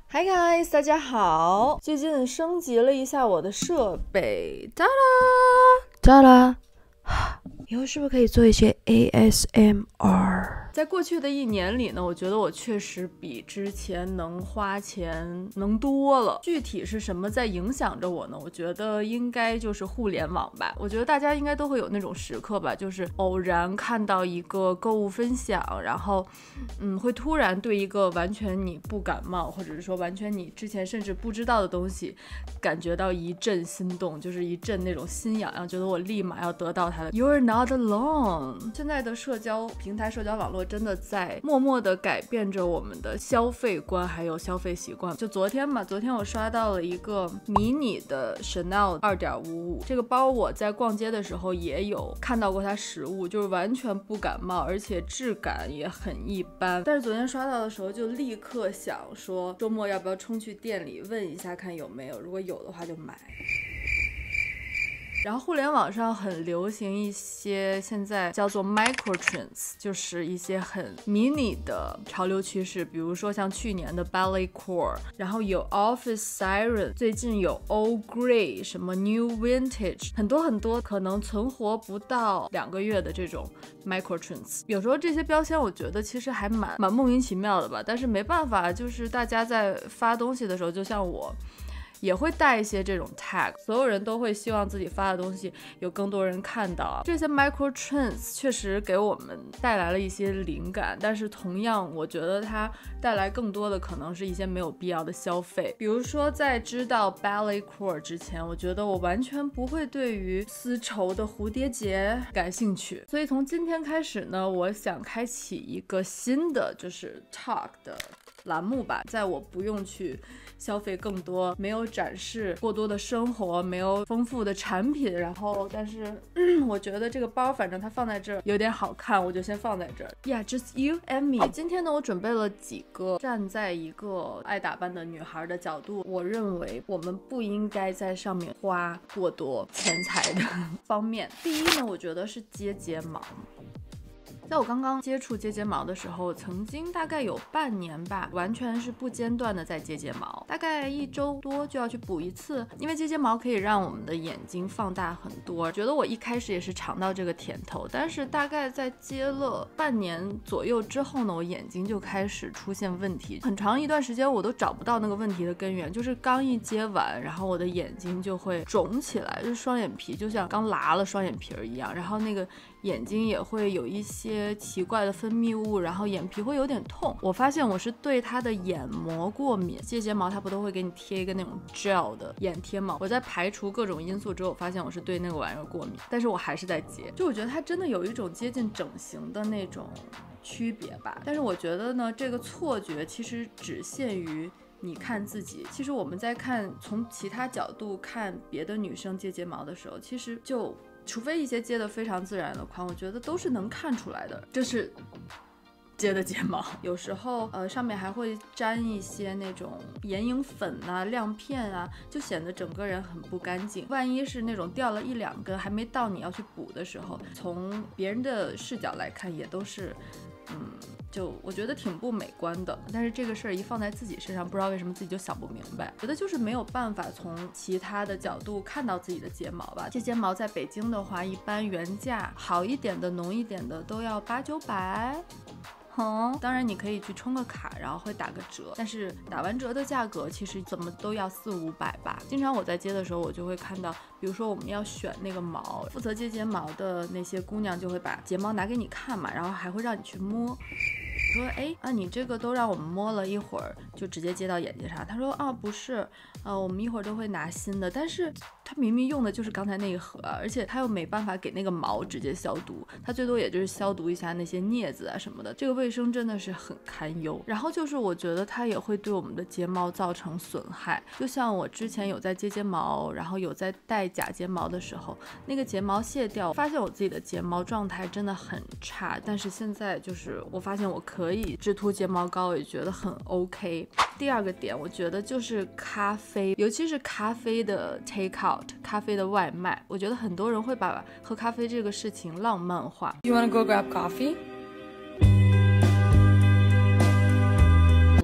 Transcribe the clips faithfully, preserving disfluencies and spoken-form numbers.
Hi guys， 大家好！最近升级了一下我的设备，哒啦哒啦，以后是不是可以做一些 A S M R？ 在过去的一年里呢，我觉得我确实比之前能花钱能多了。具体是什么在影响着我呢？我觉得应该就是互联网吧。我觉得大家应该都会有那种时刻吧，就是偶然看到一个购物分享，然后嗯，会突然对一个完全你不感冒，或者是说完全你之前甚至不知道的东西感觉到一阵心动，就是一阵那种心痒痒，觉得我立马要得到它的。 You're not alone。 现在的社交平台社交网络真的在默默地改变着我们的消费观还有消费习惯。就昨天嘛，昨天我刷到了一个迷你的 Chanel 二点五五，这个包我在逛街的时候也有看到过它实物，就是完全不感冒，而且质感也很一般。但是昨天刷到的时候就立刻想说周末要不要冲去店里问一下看有没有，如果有的话就买。然后互联网上很流行一些现在叫做 micro trends， 就是一些很迷你的潮流趋势，比如说像去年的 ballet core， 然后有 office siren， 最近有 old grey， 什么 new vintage， 很多很多可能存活不到两个月的这种 micro trends。 有时候这些标签我觉得其实还蛮蛮莫名其妙的吧，但是没办法，就是大家在发东西的时候，就像我也会带一些这种 tag， 所有人都会希望自己发的东西有更多人看到。这些 micro trends 确实给我们带来了一些灵感，但是同样我觉得它带来更多的可能是一些没有必要的消费。比如说在知道 ballet core 之前，我觉得我完全不会对于丝绸的蝴蝶结感兴趣，所以从今天开始呢，我想开启一个新的就是 talk 的栏目吧，在我不用去消费更多，没有展示过多的生活，没有丰富的产品，然后但是、嗯、我觉得这个包反正它放在这儿有点好看，我就先放在这儿。 Yeah, just you and me。 今天呢，我准备了几个站在一个爱打扮的女孩的角度，我认为我们不应该在上面花过多钱财的方面。第一呢，我觉得是接睫毛。在我刚刚接触接睫毛的时候，曾经大概有半年吧，完全是不间断的在接睫毛，大概一周多就要去补一次，因为接睫毛可以让我们的眼睛放大很多。觉得我一开始也是尝到这个甜头，但是大概在接了半年左右之后呢，我眼睛就开始出现问题，很长一段时间我都找不到那个问题的根源，就是刚一接完，然后我的眼睛就会肿起来，就是双眼皮就像刚拉了双眼皮儿一样，然后那个眼睛也会有一些奇怪的分泌物，然后眼皮会有点痛。我发现我是对它的眼膜过敏，接睫毛它不都会给你贴一个那种 gel 的眼贴吗？我在排除各种因素之后，我发现我是对那个玩意儿过敏，但是我还是在接。就我觉得它真的有一种接近整形的那种区别吧，但是我觉得呢，这个错觉其实只限于你看自己。其实我们在看从其他角度看别的女生接睫毛的时候，其实就除非一些接的非常自然的款，我觉得都是能看出来的，这是接的睫毛。有时候呃上面还会沾一些那种眼影粉啊、亮片啊，就显得整个人很不干净。万一是那种掉了一两根还没到你要去补的时候，从别人的视角来看也都是嗯就我觉得挺不美观的。但是这个事儿一放在自己身上，不知道为什么自己就想不明白，觉得就是没有办法从其他的角度看到自己的睫毛吧。接睫毛在北京的话，一般原价好一点的浓一点的都要八九百。嗯，当然你可以去充个卡，然后会打个折，但是打完折的价格其实怎么都要四五百吧。经常我在接的时候，我就会看到，比如说我们要选那个毛，负责接睫毛的那些姑娘就会把睫毛拿给你看嘛，然后还会让你去摸。说哎啊，你这个都让我们摸了一会儿，就直接接到眼睛上。他说啊，不是，呃，我们一会儿都会拿新的，但是他明明用的就是刚才那一盒，而且他又没办法给那个毛直接消毒，他最多也就是消毒一下那些镊子啊什么的，这个卫生真的是很堪忧。然后就是我觉得它也会对我们的睫毛造成损害，就像我之前有在接睫毛，然后有在戴假睫毛的时候，那个睫毛卸掉，发现我自己的睫毛状态真的很差，但是现在就是我发现我可以只涂睫毛膏，也觉得很 OK。 第二个点我觉得就是咖啡，尤其是咖啡的 take out， 咖啡的外卖，我觉得很多人会把喝咖啡这个事情浪漫化。 You wanna go grab coffee?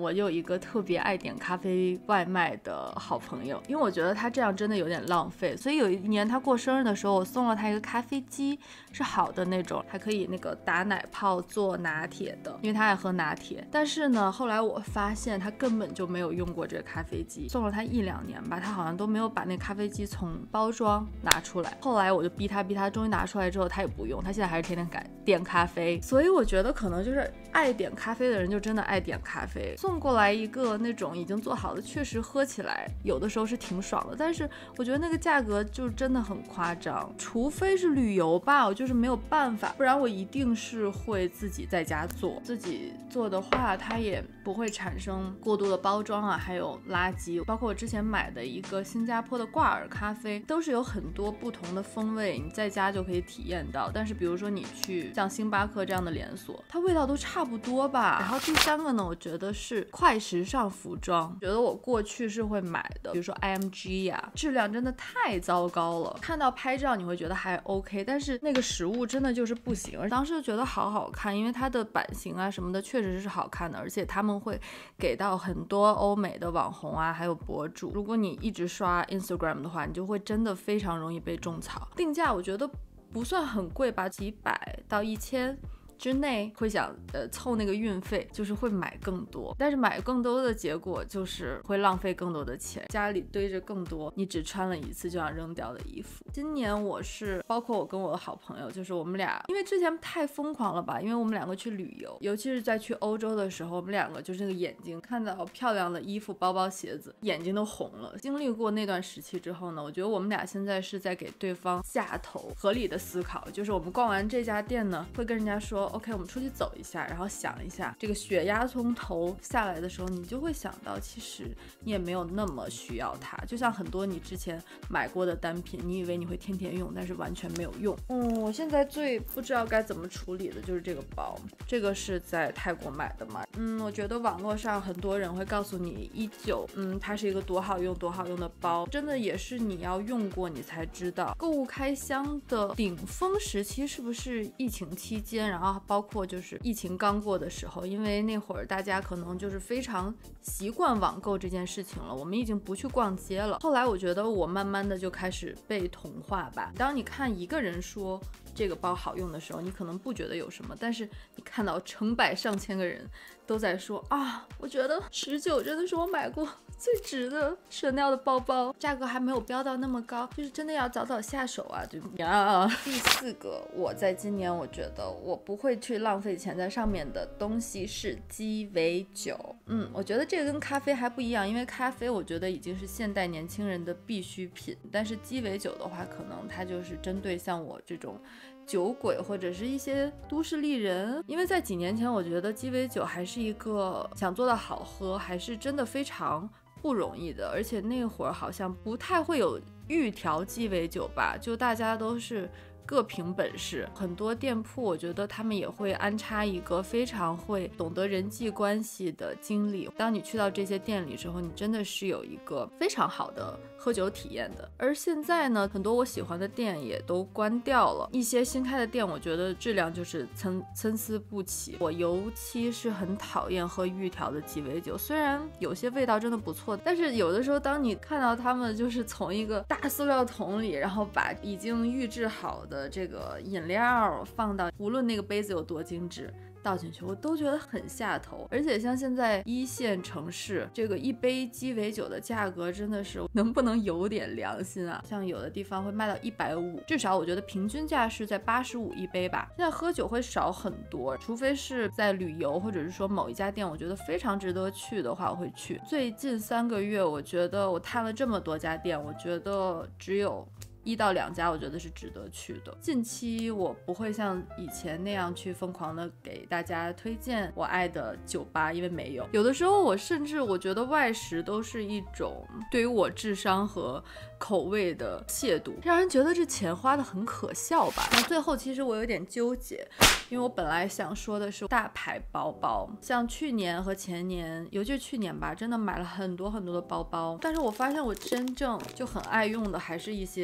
我有一个特别爱点咖啡外卖的好朋友，因为我觉得他这样真的有点浪费，所以有一年他过生日的时候，我送了他一个咖啡机，是好的那种，还可以那个打奶泡做拿铁的，因为他爱喝拿铁。但是呢，后来我发现他根本就没有用过这个咖啡机，送了他一两年吧，他好像都没有把那咖啡机从包装拿出来。后来我就逼他逼他，终于拿出来之后他也不用，他现在还是天天改点咖啡。所以我觉得可能就是爱点咖啡的人就真的爱点咖啡，送过来一个那种已经做好的，确实喝起来有的时候是挺爽的，但是我觉得那个价格就真的很夸张，除非是旅游吧，我就是没有办法，不然我一定是会自己在家做。自己做的话它也不会产生过多的包装啊，还有垃圾。包括我之前买的一个新加坡的挂耳咖啡，都是有很多不同的风味，你在家就可以体验到。但是比如说你去像星巴克这样的连锁，它味道都差不多吧。然后第三个呢，我觉得是快时尚服装，觉得我过去是会买的，比如说 I M G 呀、啊，质量真的太糟糕了。看到拍照你会觉得还 OK， 但是那个实物真的就是不行。当时就觉得好好看，因为它的版型啊什么的确实是好看的，而且他们会给到很多欧美的网红啊还有博主，如果你一直刷 Instagram 的话，你就会真的非常容易被种草。定价我觉得不算很贵吧，几百到一千之内，会想呃凑那个运费，就是会买更多，但是买更多的结果就是会浪费更多的钱，家里堆着更多你只穿了一次就想扔掉的衣服。今年我是包括我跟我的好朋友，就是我们俩因为之前太疯狂了吧，因为我们两个去旅游，尤其是在去欧洲的时候，我们两个就是那个眼睛看到漂亮的衣服包包鞋子眼睛都红了。经历过那段时期之后呢，我觉得我们俩现在是在给对方下头合理的思考，就是我们逛完这家店呢，会跟人家说OK， 我们出去走一下，然后想一下这个血压从头下来的时候，你就会想到其实你也没有那么需要它。就像很多你之前买过的单品，你以为你会天天用，但是完全没有用。嗯，我现在最不知道该怎么处理的就是这个包，这个是在泰国买的嘛。嗯，我觉得网络上很多人会告诉你依旧，嗯，它是一个多好用多好用的包，真的也是你要用过你才知道。购物开箱的顶峰时期是不是疫情期间，然后包括就是疫情刚过的时候，因为那会儿大家可能就是非常习惯网购这件事情了，我们已经不去逛街了。后来我觉得我慢慢的就开始被同化吧，当你看一个人说这个包好用的时候，你可能不觉得有什么，但是你看到成百上千个人都在说啊，我觉得十九真的是我买过最值的Chanel的包包，价格还没有飙到那么高，就是真的要早早下手啊，对不对呀？第四个，我在今年我觉得我不会去浪费钱在上面的东西是鸡尾酒。嗯，我觉得这个跟咖啡还不一样，因为咖啡我觉得已经是现代年轻人的必需品，但是鸡尾酒的话，可能它就是针对像我这种酒鬼或者是一些都市丽人，因为在几年前我觉得鸡尾酒还是一个想做到好喝还是真的非常不容易的，而且那会儿好像不太会有预调鸡尾酒吧，就大家都是各凭本事。很多店铺我觉得他们也会安插一个非常会懂得人际关系的经理，当你去到这些店里之后，你真的是有一个非常好的喝酒体验的。而现在呢，很多我喜欢的店也都关掉了，一些新开的店我觉得质量就是参参差不齐。我尤其是很讨厌喝预调的鸡尾酒，虽然有些味道真的不错，但是有的时候当你看到他们就是从一个大塑料桶里，然后把已经预制好的这个饮料放到，无论那个杯子有多精致，倒进去我都觉得很下头。而且像现在一线城市，这个一杯鸡尾酒的价格真的是能不能有点良心啊？像有的地方会卖到一百五，至少我觉得平均价是在八十五一杯吧。现在喝酒会少很多，除非是在旅游或者是说某一家店我觉得非常值得去的话我会去。最近三个月我觉得我探了这么多家店，我觉得只有一到两家我觉得是值得去的。近期我不会像以前那样去疯狂的给大家推荐我爱的酒吧，因为没有。有的时候我甚至我觉得外食都是一种对于我智商和口味的亵渎，让人觉得这钱花的很可笑吧。那最后其实我有点纠结，因为我本来想说的是大牌包包，像去年和前年，尤其是去年吧，真的买了很多很多的包包，但是我发现我真正就很爱用的还是一些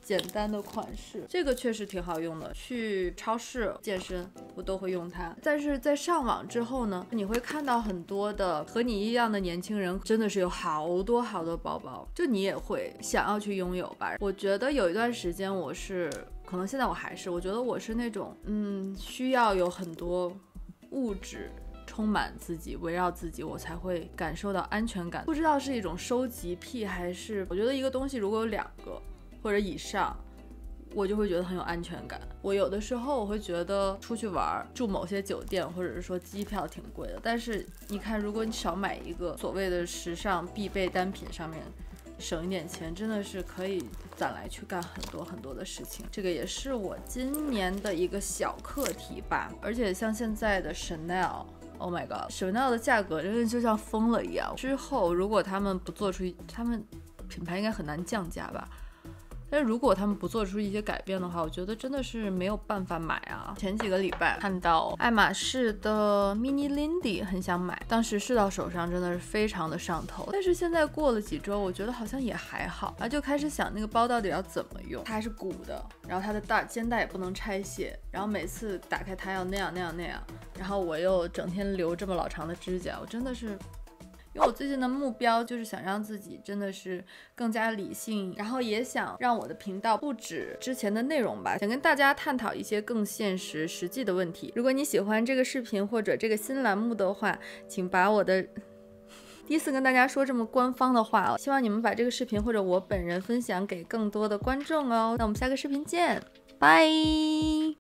简单的款式，这个确实挺好用的。去超市健身我都会用它。但是在上网之后呢，你会看到很多的和你一样的年轻人，真的是有好多好多包包，就你也会想要去拥有吧。我觉得有一段时间我是，可能现在我还是，我觉得我是那种，嗯，需要有很多物质充满自己，围绕自己，我才会感受到安全感。不知道是一种收集癖，还是我觉得一个东西如果有两个或者以上，我就会觉得很有安全感。我有的时候我会觉得出去玩住某些酒店或者是说机票挺贵的，但是你看如果你少买一个所谓的时尚必备单品上面省一点钱，真的是可以攒来去干很多很多的事情。这个也是我今年的一个小课题吧。而且像现在的 Chanel，Oh my god， Chanel 的价格真的就像疯了一样。之后如果他们不做出，他们品牌应该很难降价吧，但是如果他们不做出一些改变的话，我觉得真的是没有办法买啊。前几个礼拜看到爱马仕的 Mini Lindy 很想买，当时试到手上真的是非常的上头，但是现在过了几周，我觉得好像也还好，然后就开始想那个包到底要怎么用。它还是鼓的，然后它的大肩带也不能拆卸，然后每次打开它要那样那样那样，然后我又整天留这么老长的指甲，我真的是。因为我最近的目标就是想让自己真的是更加理性，然后也想让我的频道不止之前的内容吧，想跟大家探讨一些更现实实际的问题。如果你喜欢这个视频或者这个新栏目的话，请把我的第一次跟大家说这么官方的话哦，希望你们把这个视频或者我本人分享给更多的观众哦。那我们下个视频见，拜。